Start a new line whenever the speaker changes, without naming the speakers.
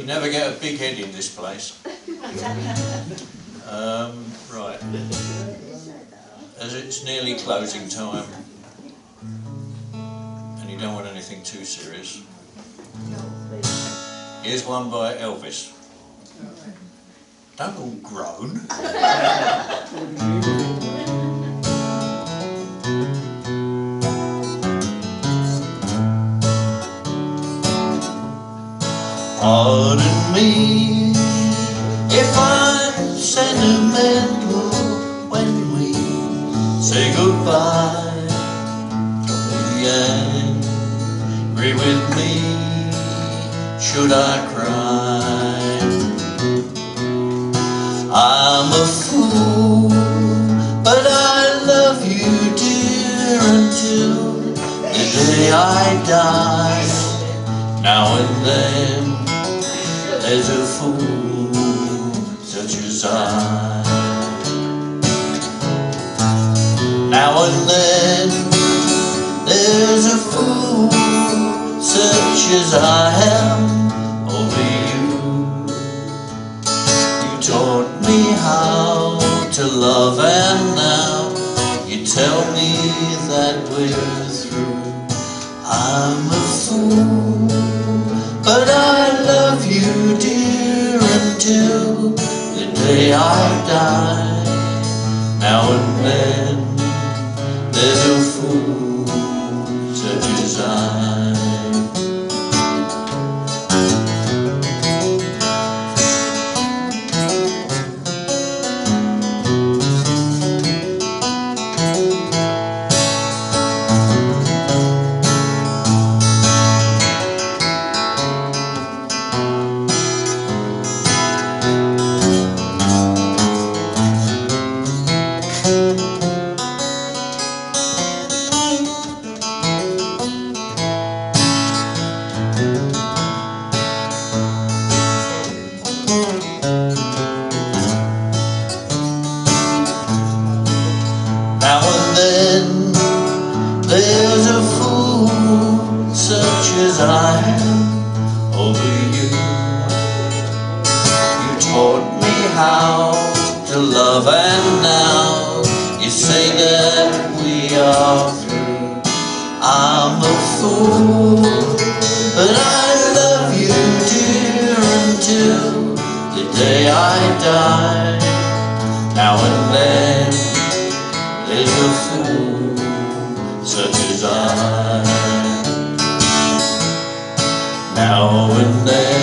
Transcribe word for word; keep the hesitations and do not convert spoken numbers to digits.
never get a big head in this place. Um, right. As it's nearly closing time, and you don't want anything too serious, here's one by Elvis. Don't all groan. Pardon me if I'm sentimental when we say goodbye. Don't be angry with me should I cry. I'm a fool, but I love you, dear, until the day I die. Now and then there's a fool such as I. Now and then there's a fool such as I am over you. You taught me how to love, and now you tell me that we're through. I'm a fool, but I love you, dear, until the day I die. Now and then there's a fool such as I. Now and then there's a fool such as I am over you. You taught me how to love, and now you say that we are through. I'm a fool, but I love you, dear, until the day I die. Now and then there's a fool such as I. Now and then